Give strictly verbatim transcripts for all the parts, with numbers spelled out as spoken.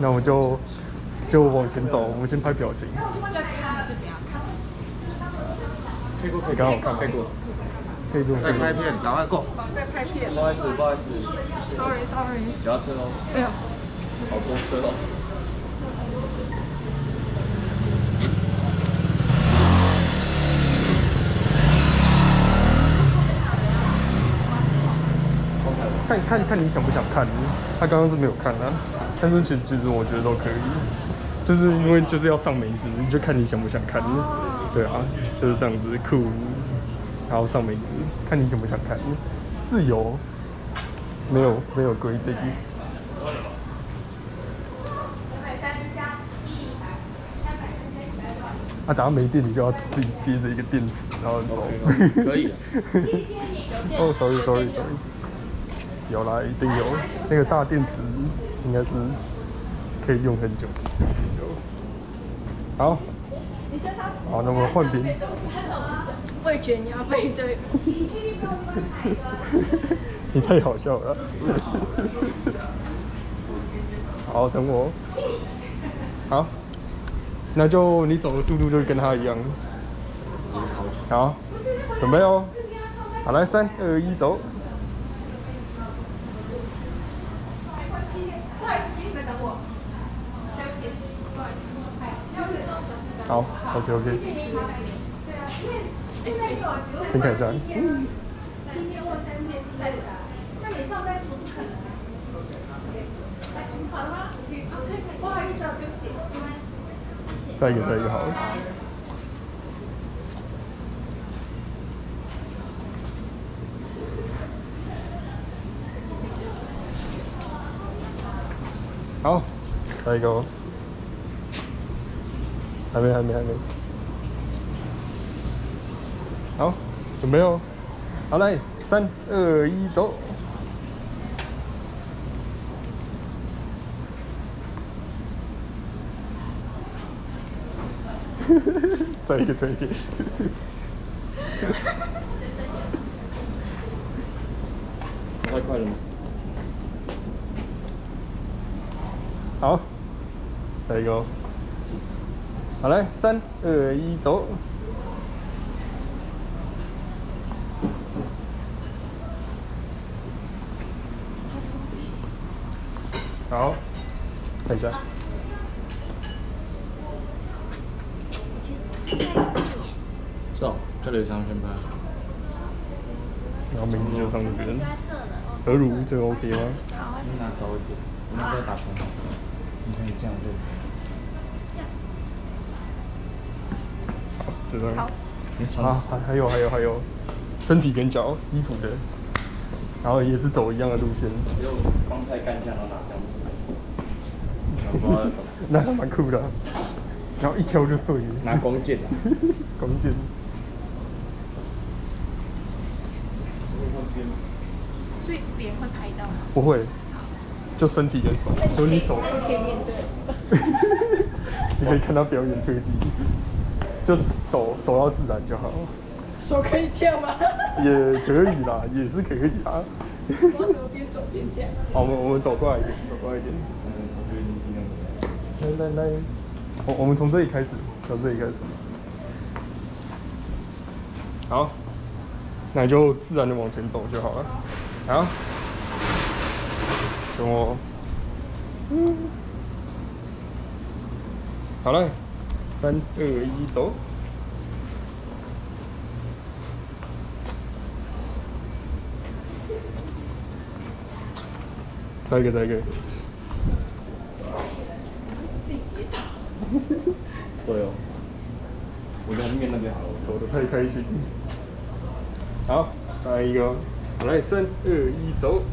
那我们就就往前走，我们先拍表情。 可以过，可以刚好看， 可以过。 可以做。 再拍片，赶快过。 在拍片。 不好意思，不好意思。 Sorry Sorry。 不要车哦。 哎呦， 好多车哦。 看看看你想不想看，他刚刚是没有看啊，但是其实其实我觉得都可以，就是因为就是要上梅子，你就看你想不想看，对啊，就是这样子酷，然后上梅子，看你想不想看，自由，没有没有规定。啊，等下没电你就要自己接着一个电池，然后走。 可以。 哦，sorry sorry sorry。有啦，一定有。那个大电池应该是可以用很久。好，好，那我们换边。 我也觉得你要背对。 你太好笑了。好，等我。好，那就你走的速度就跟他一样。好，准备哦。好，来，三二一，走。好 ，OK OK。先看一下。嗯。再一个，再一个好了。好，再一个哦。还没，还没，还没。好，准备哦。好，来，三、二、一，走。再一个，再一个。 太快了吗？ 好，再一个哦。好，来，三、二、一，走。好，看一下。 是哦，这里上先拍。 然后名字就上这边。何如这个 OK 吗？ 好。 你拿高一点，我们再打平。你可以这样做。 好，就这样。 好。 啊，还还有还有还有，身体跟脚衣服的，然后也是走一样的路线。 就光太干下，然后拿这样子。 那还蛮酷的、啊。然后一敲就碎了。 拿光剑啊。 光剑。 所以脸会拍到吗？ 不会，就身体跟手，就你手。 可以面对。 你可以看他表演特技，就是手手要自然就好。 手可以这样吗？ 也可以啦，也是可以啦。 我怎么边走边这样？ 好，我们我们走过来一点，走过来一点。 嗯，我觉得你尽量。 来来来，我我们从这里开始，从这里开始。好，那你就自然的往前走就好了。好，等我。嗯。好了，三二一，走。再一个，再一个。 自己跌倒。 对哦，我在面那边好了， 走得太开心。好，再一个，好来，三二一，走。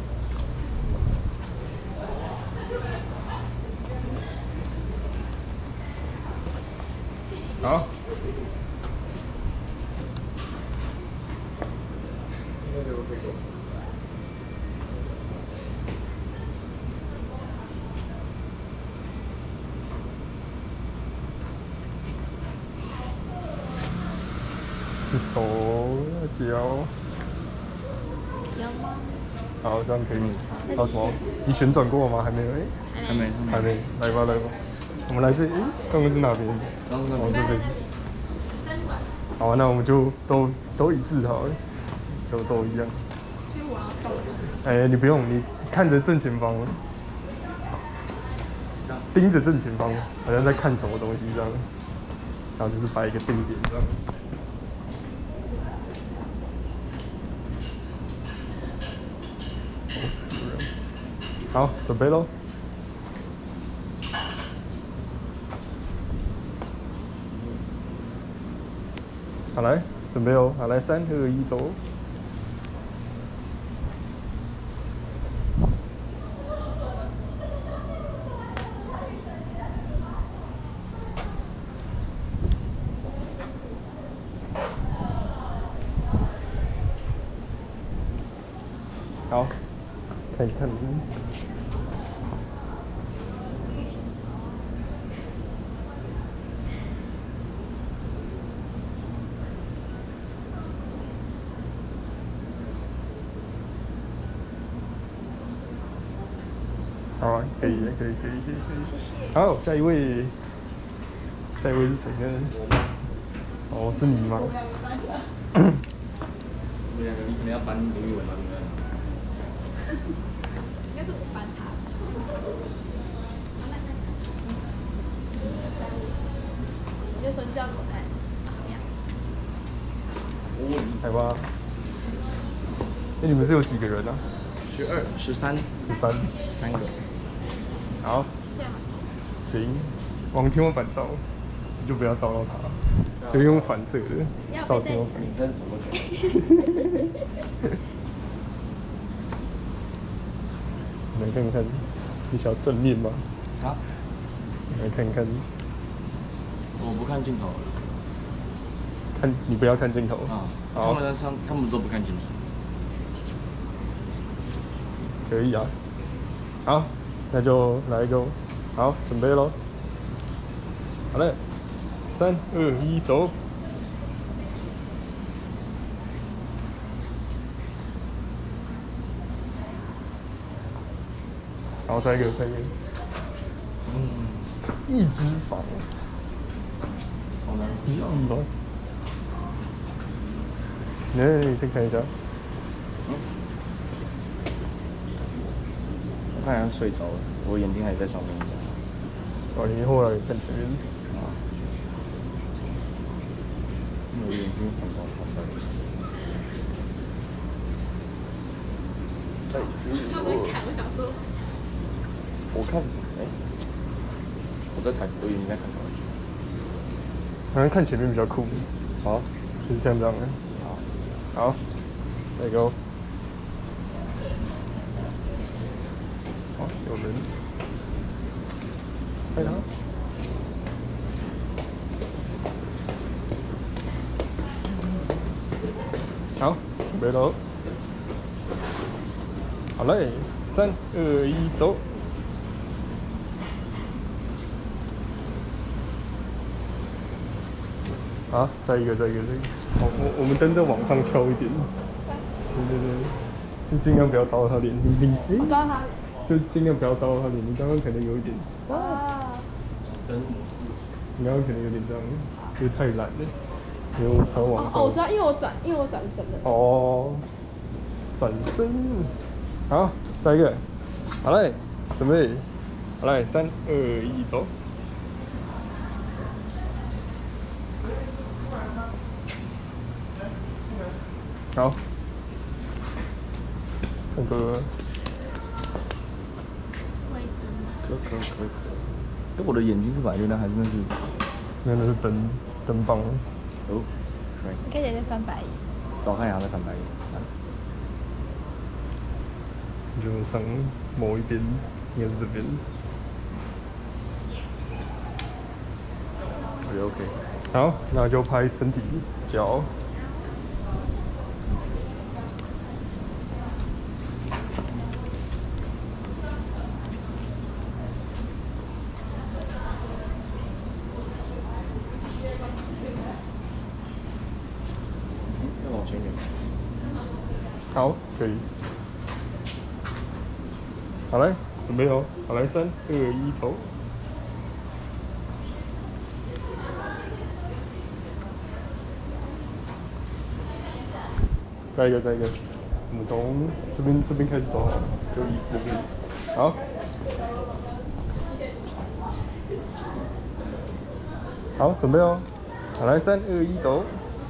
好。那就 OK 了。是手、脚。 有吗？ 好，这样可以。还有什么？你旋转过吗？还没有。哎、 还没， 还没。来吧，来吧。我们来这里。哎、刚刚是哪边？ 刚刚哦，这边。好啊，那我们就都都一致好了，就都一样。 所以我要动。 哎、你不用，你看着正前方，盯着正前方，好像在看什么东西这样。然后就是摆一个定点这样。好，准备喽。好，来，准备哦。好，来，三、二、一，走。好，看一看。好啊，可以，可以，可以，可以，可以。好，下一位，下一位是谁呢？哦，是你吗？ 我们两个，你可能要搬刘玉文了，对不对？ 应该是我搬他。你的手机掉口袋。 我问你， 来吧。哎，你们是有几个人啊？ 十二、十三、 十三。 三个。 好。行，往天花板照，你就不要照到它，就用反射的照天花板。 你开始走过去。 来看看，你想要正面吗？ 好。 来看看。 我不看镜头。 看，你不要看镜头。 啊。 好。 他们他他们都不看镜头。 可以啊。好，那就来一个。好，准备咯。好嘞，三、二、一，走。好，再一个，再一个。嗯，一只房。 好难一亿吗？来，你先看一下。 嗯。我看好像睡着了，我眼睛还在上面。 哦，你后来看前面。 啊。我眼睛很高，好帅。对。 他们在看，我想说。 我看，哎，我在抬，我眼睛在看手机。 好像看前面比较酷。 好， 就是像这样的。好。好。再一个。好，有人。拍他。好，准备喽。好嘞，三、二、一，走。好，再一个，再一个，再一个。好，我我们灯再往上敲一点。对对对，就尽量不要照到他脸。你你，哎， 我照他。 就尽量不要照到他脸。你刚刚可能有一点。 啊。 灯模式。 你刚刚可能有点这样，就是太懒了。因为我稍往上。 哦，我知道，因为我转，因为我转身了。 哦。转身。好，再一个。好嘞，准备。好嘞，三、二、一，走。好。那个。 可可可可。哎，我的眼睛是白的呢，还是那是？ 那那是灯灯棒。 哦，帅。 你看起来在翻白眼。 我看一下在翻白眼。 你就上某一边，应该是这边。 也 OK。 好，那就拍身体、脚。 要往前一点。 好，可以。 好来，准备哦，好来，三二一，走。再一个，再一个，我们从这边这边开始走，就以这边，好。好，准备哦，好来，三二一，走。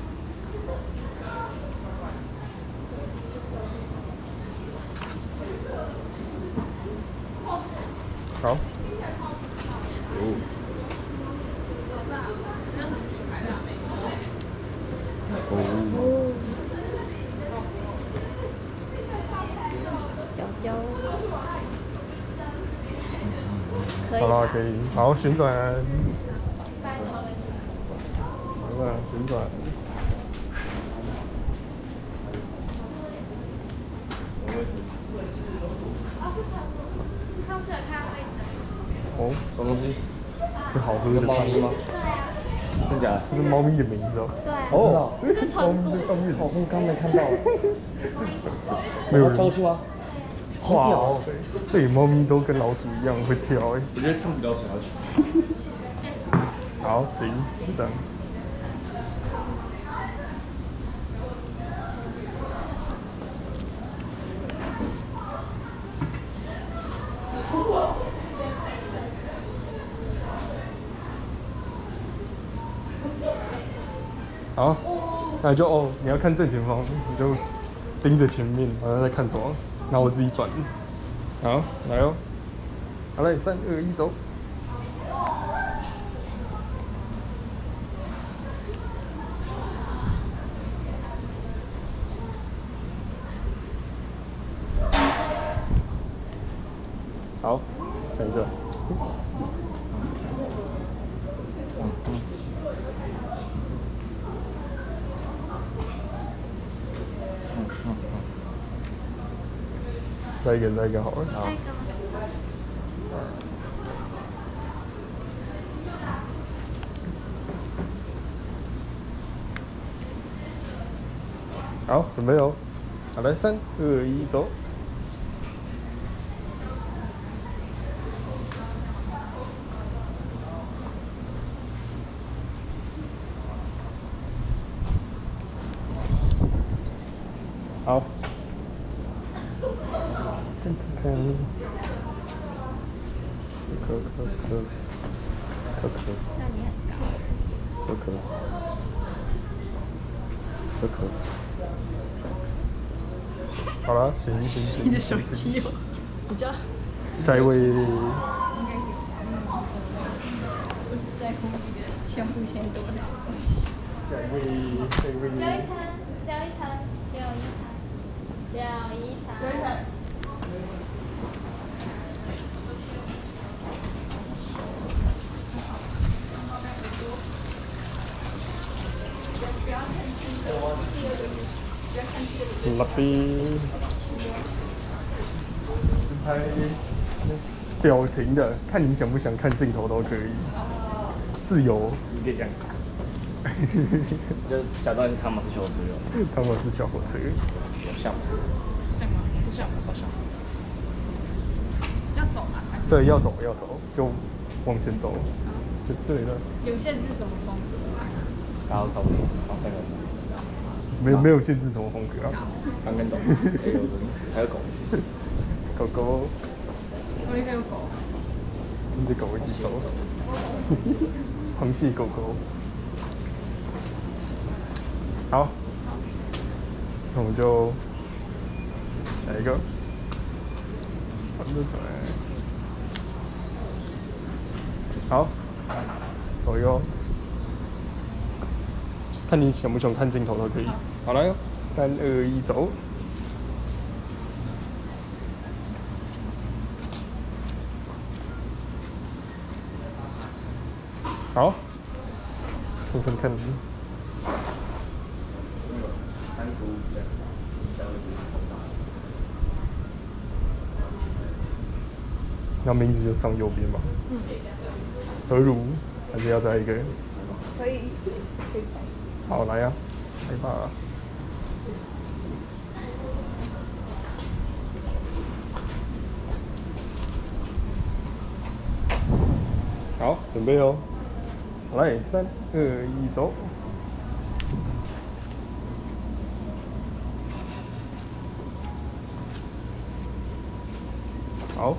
好。哦。哦。 娇娇。可以。 好了，可以。好，旋转。好了，旋转。哦， 什么东西？ 是好喝的猫咪吗？真假的？ 这是猫咪的名字哦。 对。 哦， 猫咪在上面。 哦，我刚没看到。 没有人跳过去吗？ 哇哦，对，猫咪都跟老鼠一样会跳哎。 我觉得他们比老鼠要去。 好，行，就这样。好，那就哦，你要看正前方，你就盯着前面，好像在看什么，然后我自己转。好，来哦，好嘞，三二一，走。好，等一下。再一个，再一个好了。好。好，准备哦。好，来，三二一，走。好。看看看。可可可可可。 那你很高。 可可。可可。好了，行行行。 你的手机哦，比较。 下一位。 应该有。我只在乎你的项目现在多少。 下一位，下一位。 留一层，留一层，留一层，留一层。留一层。 那边拍表情的，看你想不想看镜头都可以，自由。 你可以讲。就假装是汤马斯小火车哟。 汤马斯小火车。 像吗？ 像吗？不像，超像。要走吗？还是？ 对，要走要走，就往前走，就对了。 有限制什么风格吗？ 然后差不多，然后三个人。 没有没有限制什么风格啊。 三根斗，还有人，还有狗。 狗狗。 我那边有狗。 跟着狗一起走。螃蟹狗狗。好。那我们就来一个，转着转。好，走哟。看你想不想看镜头都可以。好来哟，三二一，走。好，看看看。那名字就上右边嘛。嗯。何如，还是要再一个？ 可以，可以。 好，来呀、啊，来吧。 好，准备哦。来，三二一，走。好。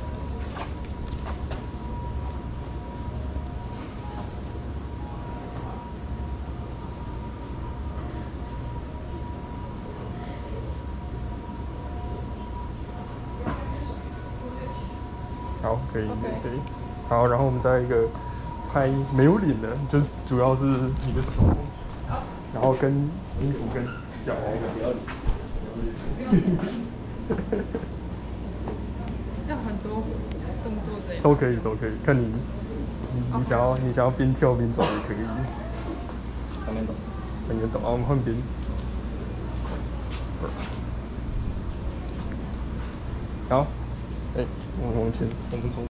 好，可以，可以，可以。好，然后我们再一个拍没有脸的，就主要是你的手，然后跟衣服跟脚。不要脸。 要很多动作这样。 都可以，都可以，看你，你你想要你想要边跳边走也可以。 两边走。 两边走，啊，我们换边。好，哎、欸，我往前，我们从。